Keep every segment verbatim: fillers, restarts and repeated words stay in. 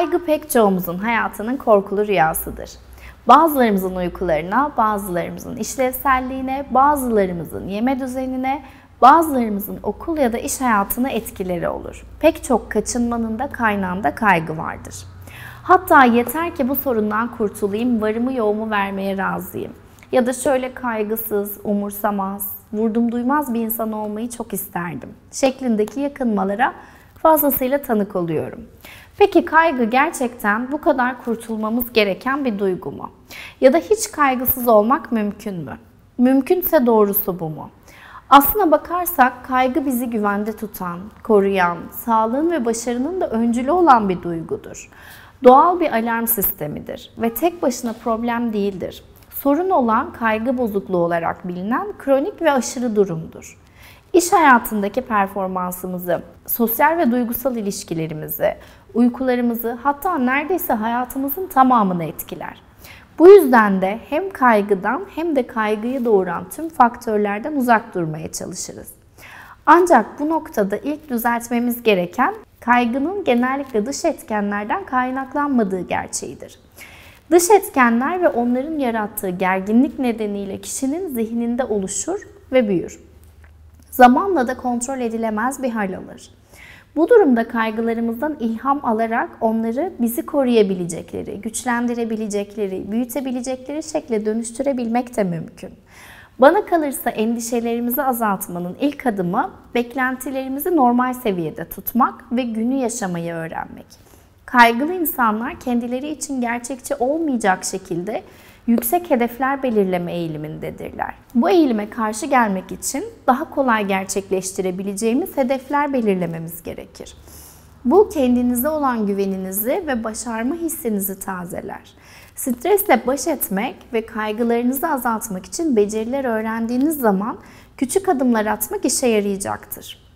Kaygı pek çoğumuzun hayatının korkulu rüyasıdır. Bazılarımızın uykularına, bazılarımızın işlevselliğine, bazılarımızın yeme düzenine, bazılarımızın okul ya da iş hayatına etkileri olur. Pek çok kaçınmanın da kaynağında kaygı vardır. Hatta yeter ki bu sorundan kurtulayım, varımı yoğumu vermeye razıyım. Ya da şöyle kaygısız, umursamaz, vurdum duymaz bir insan olmayı çok isterdim şeklindeki yakınmalara fazlasıyla tanık oluyorum. Peki kaygı gerçekten bu kadar kurtulmamız gereken bir duygu mu? Ya da hiç kaygısız olmak mümkün mü? Mümkünse doğrusu bu mu? Aslına bakarsak kaygı bizi güvende tutan, koruyan, sağlığın ve başarının da öncülü olan bir duygudur. Doğal bir alarm sistemidir ve tek başına problem değildir. Sorun olan kaygı bozukluğu olarak bilinen kronik ve aşırı durumdur. İş hayatındaki performansımızı, sosyal ve duygusal ilişkilerimizi, uykularımızı, hatta neredeyse hayatımızın tamamını etkiler. Bu yüzden de hem kaygıdan hem de kaygıyı doğuran tüm faktörlerden uzak durmaya çalışırız. Ancak bu noktada ilk düzeltmemiz gereken kaygının genellikle dış etkenlerden kaynaklanmadığı gerçeğidir. Dış etkenler ve onların yarattığı gerginlik nedeniyle kişinin zihninde oluşur ve büyür. Zamanla da kontrol edilemez bir hal alır. Bu durumda kaygılarımızdan ilham alarak onları bizi koruyabilecekleri, güçlendirebilecekleri, büyütebilecekleri şekle dönüştürebilmek de mümkün. Bana kalırsa endişelerimizi azaltmanın ilk adımı beklentilerimizi normal seviyede tutmak ve günü yaşamayı öğrenmek. Kaygılı insanlar kendileri için gerçekçi olmayacak şekilde yüksek hedefler belirleme eğilimindedirler. Bu eğilime karşı gelmek için daha kolay gerçekleştirebileceğimiz hedefler belirlememiz gerekir. Bu kendinize olan güveninizi ve başarma hissinizi tazeler. Stresle baş etmek ve kaygılarınızı azaltmak için beceriler öğrendiğiniz zaman küçük adımlar atmak işe yarayacaktır.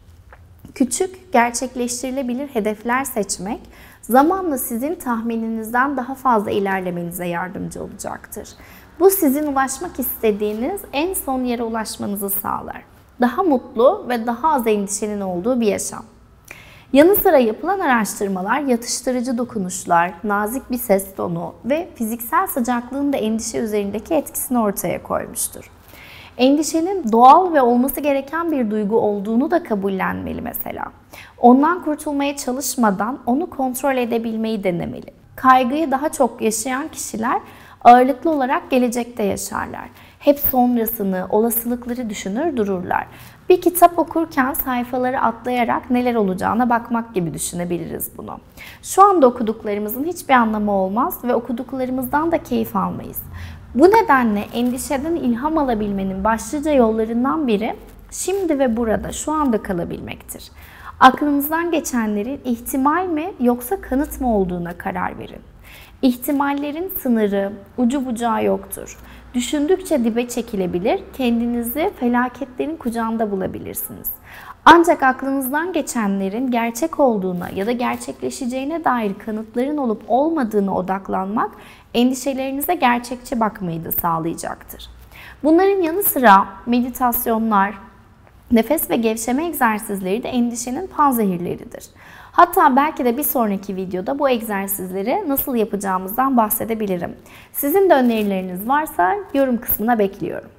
Küçük, gerçekleştirilebilir hedefler seçmek, zamanla sizin tahmininizden daha fazla ilerlemenize yardımcı olacaktır. Bu sizin ulaşmak istediğiniz en son yere ulaşmanızı sağlar. Daha mutlu ve daha az endişenin olduğu bir yaşam. Yanı sıra yapılan araştırmalar yatıştırıcı dokunuşlar, nazik bir ses tonu ve fiziksel sıcaklığın da endişe üzerindeki etkisini ortaya koymuştur. Endişenin doğal ve olması gereken bir duygu olduğunu da kabullenmeli mesela. Ondan kurtulmaya çalışmadan onu kontrol edebilmeyi denemeli. Kaygıyı daha çok yaşayan kişiler ağırlıklı olarak gelecekte yaşarlar. Hep sonrasını, olasılıkları düşünür dururlar. Bir kitap okurken sayfaları atlayarak neler olacağına bakmak gibi düşünebiliriz bunu. Şu anda okuduklarımızın hiçbir anlamı olmaz ve okuduklarımızdan da keyif almayız. Bu nedenle endişeden ilham alabilmenin başlıca yollarından biri şimdi ve burada, şu anda kalabilmektir. Aklınızdan geçenlerin ihtimal mi yoksa kanıt mı olduğuna karar verin. İhtimallerin sınırı, ucu bucağı yoktur. Düşündükçe dibe çekilebilir, kendinizi felaketlerin kucağında bulabilirsiniz. Ancak aklınızdan geçenlerin gerçek olduğuna ya da gerçekleşeceğine dair kanıtların olup olmadığına odaklanmak, endişelerinize gerçekçi bakmayı da sağlayacaktır. Bunların yanı sıra meditasyonlar, nefes ve gevşeme egzersizleri de endişenin panzehirleridir. Hatta belki de bir sonraki videoda bu egzersizleri nasıl yapacağımızdan bahsedebilirim. Sizin de önerileriniz varsa yorum kısmına bekliyorum.